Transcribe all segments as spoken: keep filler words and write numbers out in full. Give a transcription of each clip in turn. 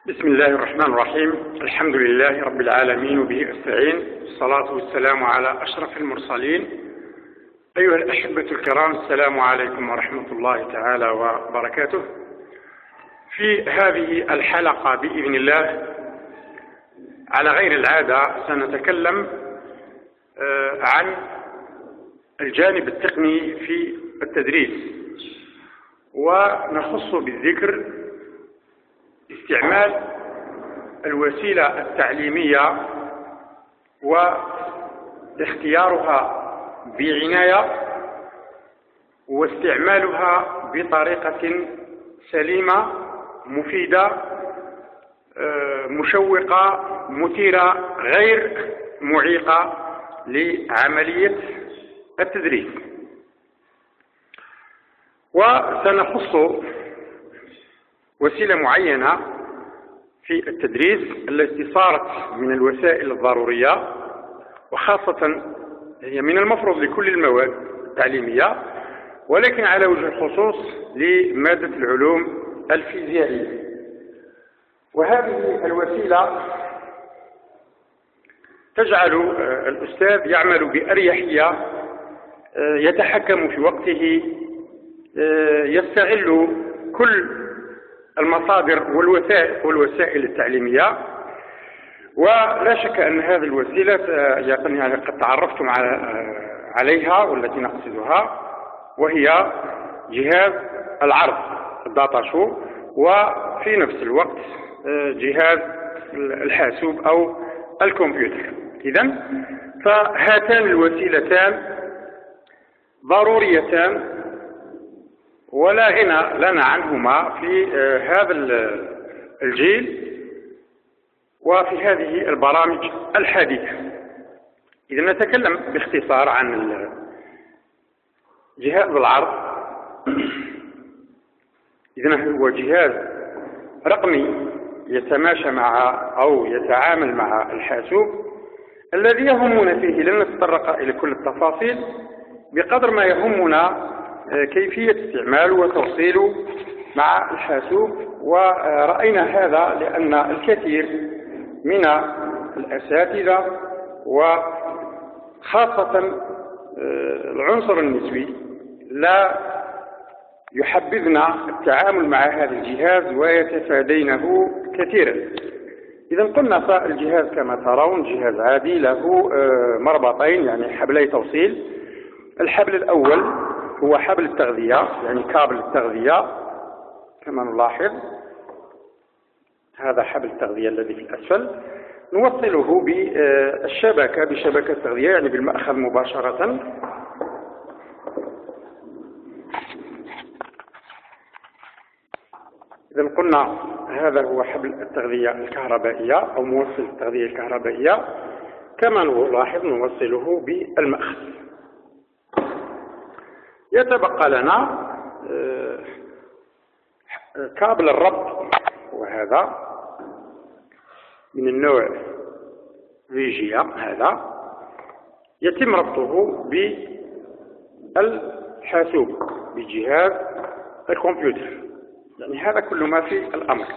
بسم الله الرحمن الرحيم. الحمد لله رب العالمين وبه أستعين، الصلاة والسلام على أشرف المرسلين. أيها الأحبة الكرام، السلام عليكم ورحمة الله تعالى وبركاته. في هذه الحلقة بإذن الله على غير العادة سنتكلم عن الجانب التقني في التدريس، ونخص بالذكر استعمال الوسيلة التعليمية واختيارها بعناية واستعمالها بطريقة سليمة مفيدة مشوقة مثيرة غير معيقة لعملية التدريس. وسنخص وسيلة معينة في التدريس التي صارت من الوسائل الضرورية، وخاصة هي من المفروض لكل المواد التعليمية، ولكن على وجه الخصوص لمادة العلوم الفيزيائية. وهذه الوسيلة تجعل الأستاذ يعمل بأريحية، يتحكم في وقته، يستغل كل المصادر والوثائق والوسائل التعليمية. ولا شك أن هذه الوسيلة يعني قد تعرفتم عليها والتي نقصدها، وهي جهاز العرض الداتا شو، وفي نفس الوقت جهاز الحاسوب أو الكمبيوتر. إذن فهاتان الوسيلتان ضروريتان ولا غنى لنا عنهما في هذا الجيل وفي هذه البرامج الحديثة. إذا نتكلم باختصار عن جهاز العرض. إذا هو جهاز رقمي يتماشى مع أو يتعامل مع الحاسوب. الذي يهمنا فيه لن نتطرق إلى كل التفاصيل بقدر ما يهمنا كيفية استعماله وتوصيله مع الحاسوب. ورأينا هذا لأن الكثير من الأساتذة وخاصة العنصر النسوي لا يحبذن التعامل مع هذا الجهاز ويتفادينه كثيرا. إذا قلنا فالجهاز كما ترون جهاز عادي له مربطين، يعني حبلي توصيل. الحبل الأول هو حبل التغذية، يعني كابل التغذية كما نلاحظ. هذا حبل التغذية الذي في الأسفل نوصله بالشبكة بشبكة التغذية، يعني بالمأخذ مباشرة. إذا قلنا هذا هو حبل التغذية الكهربائية أو موصل التغذية الكهربائية، كما نلاحظ نوصله بالمأخذ. يتبقى لنا كابل الربط، وهذا من النوع فيجيا. هذا يتم ربطه بالحاسوب بجهاز الكمبيوتر، يعني هذا كل ما في الأمر.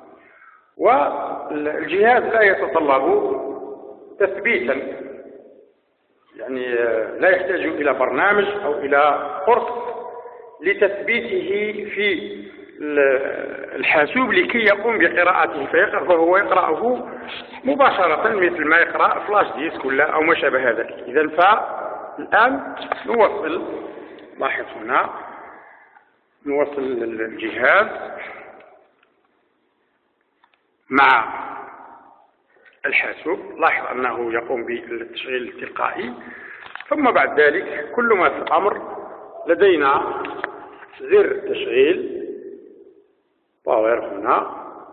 والجهاز لا يتطلب تثبيتا، يعني لا يحتاج إلى برنامج أو إلى قرص لتثبيته في الحاسوب لكي يقوم بقراءته فيقرأ، فهو يقرأه مباشرة مثل ما يقرأ فلاش ديسك ولا أو ما شابه ذلك. إذن فالآن نوصل، لاحظ هنا نوصل الجهاز مع الحاسوب. لاحظ أنه يقوم بالتشغيل التلقائي. ثم بعد ذلك كل ما في الأمر لدينا زر تشغيل باور هنا،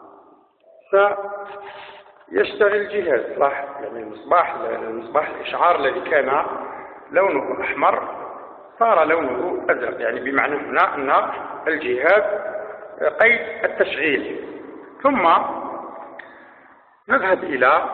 سيشتغل الجهاز. لاحظ يعني المصباح المصباح الإشعار الذي كان لونه أحمر صار لونه أزرق، يعني بمعنى هنا أن الجهاز قيد التشغيل. ثم نذهب إلى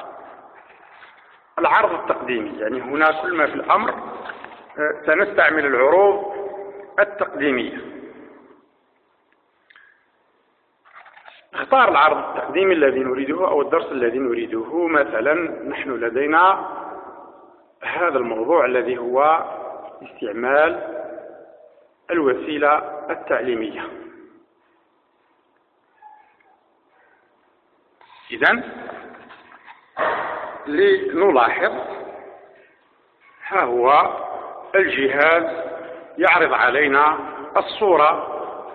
العرض التقديمي، يعني هنا كل ما في الأمر سنستعمل العروض التقديمية. اختار العرض التقديمي الذي نريده أو الدرس الذي نريده. مثلا نحن لدينا هذا الموضوع الذي هو استعمال الوسيلة التعليمية. إذن لنلاحظ، ها هو الجهاز يعرض علينا الصورة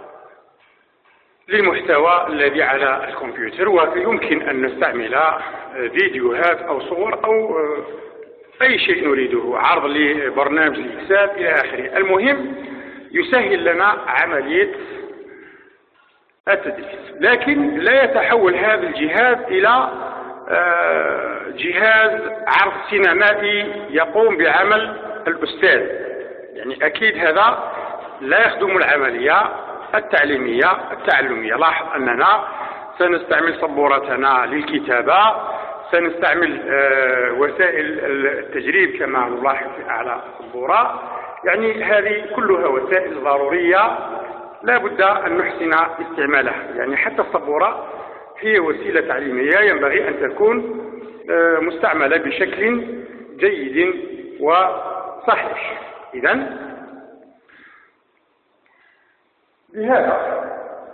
للمحتوى الذي على الكمبيوتر، ويمكن أن نستعمل فيديوهات أو صور أو أي شيء نريده، عرض لبرنامج الإكسل إلى آخره. المهم يسهل لنا عملية التدريس، لكن لا يتحول هذا الجهاز إلى جهاز عرض سينمائي يقوم بعمل الأستاذ. يعني أكيد هذا لا يخدم العملية التعليمية التعلمية. لاحظ أننا سنستعمل سبورتنا للكتابة، سنستعمل وسائل التجريب كما نلاحظ في أعلى السبورة. يعني هذه كلها وسائل ضرورية لا بد أن نحسن استعمالها. يعني حتى السبورة هي وسيلة تعليمية ينبغي أن تكون مستعملة بشكل جيد وصحيح. إذن بهذا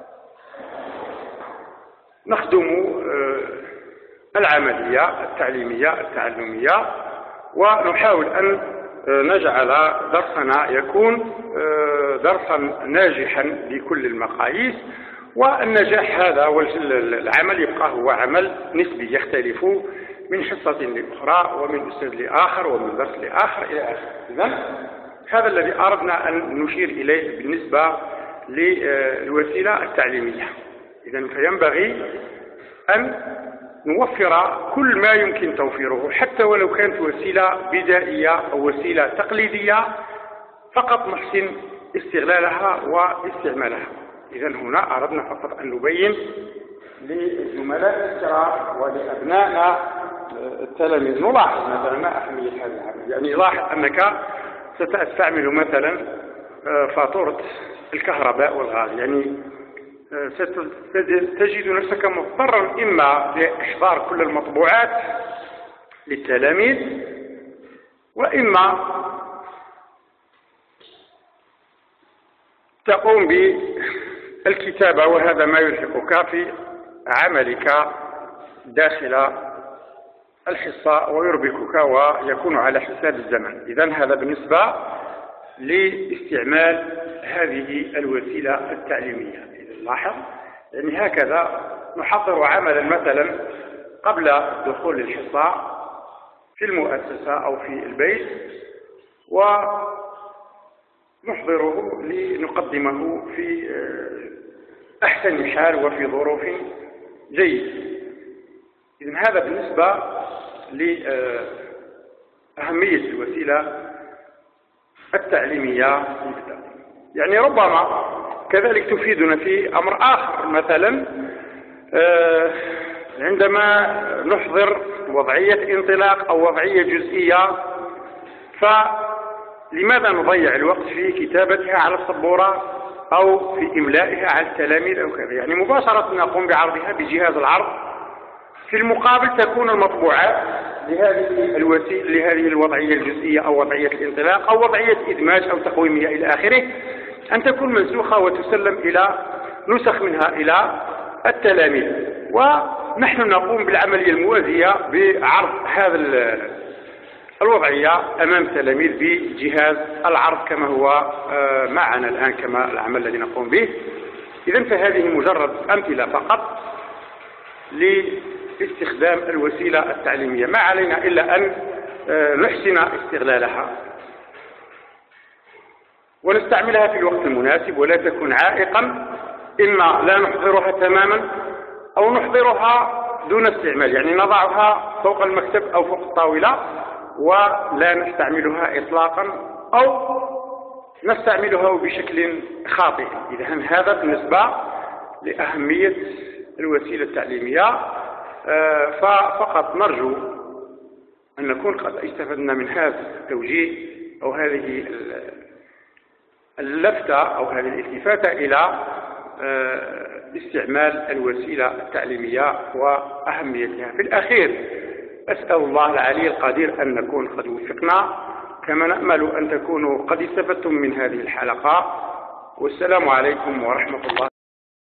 نخدم العملية التعليمية التعلمية، ونحاول أن نجعل درسنا يكون درسا ناجحا بكل المقاييس. والنجاح هذا والعمل يبقى هو عمل نسبي يختلف من حصة لأخرى ومن أستاذ لآخر ومن درس لآخر إلى آخره. إذن هذا الذي أردنا أن نشير إليه بالنسبة للوسيلة التعليمية. إذن فينبغي أن نوفر كل ما يمكن توفيره، حتى ولو كانت وسيلة بدائية أو وسيلة تقليدية، فقط نحسن استغلالها واستعمالها. إذن هنا أردنا فقط أن نبين للزملاء الكرام ولأبنائنا التلاميذ. نلاحظ مثلا ما أهمية هذا العمل. يعني لاحظ أنك ستستعمل مثلا فاتورة الكهرباء والغاز، يعني ستجد نفسك مضطرا إما لإحضار كل المطبوعات للتلاميذ، وإما تقوم بالكتابة، وهذا ما يلحقك في عملك داخل الحصة ويربكك ويكون على حساب الزمن. إذن هذا بالنسبة لاستعمال هذه الوسيلة التعليمية. لاحظ، يعني هكذا نحضر عملا مثلا قبل دخول الحصة في المؤسسة أو في البيت، ونحضره لنقدمه في أحسن حال وفي ظروف جيدة. إذن هذا بالنسبة لأهمية الوسيلة التعليمية. يعني ربما كذلك تفيدنا في أمر آخر، مثلا عندما نحضر وضعية انطلاق أو وضعية جزئية، فلماذا نضيع الوقت في كتابتها على السبورة أو في إملائها على التلاميذ أو كذا؟ يعني مباشرة نقوم بعرضها بجهاز العرض، في المقابل تكون المطبوعات لهذه الوسيلة لهذه الوضعية الجزئية أو وضعية الانطلاق أو وضعية إدماج أو تقويمية إلى آخره أن تكون منسوخة وتسلم إلى نسخ منها إلى التلاميذ، ونحن نقوم بالعملية الموازية بعرض هذا الوضعية أمام التلاميذ بجهاز العرض كما هو معنا الآن، كما العمل الذي نقوم به. إذن فهذه مجرد أمثلة فقط لاستخدام الوسيلة التعليمية، ما علينا إلا أن نحسن استغلالها ونستعملها في الوقت المناسب، ولا تكون عائقا، إما لا نحضرها تماما أو نحضرها دون استعمال، يعني نضعها فوق المكتب أو فوق الطاولة ولا نستعملها إطلاقا أو نستعملها بشكل خاطئ. إذن هذا بالنسبة لأهمية الوسيلة التعليمية. ففقط نرجو أن نكون قد استفدنا من هذا التوجيه أو هذه اللفتة أو هذه الالتفاتة إلى استعمال الوسيلة التعليمية وأهميتها. في الأخير أسأل الله العلي القدير أن نكون قد وفقنا، كما نأمل أن تكونوا قد استفدتم من هذه الحلقة. والسلام عليكم ورحمة الله.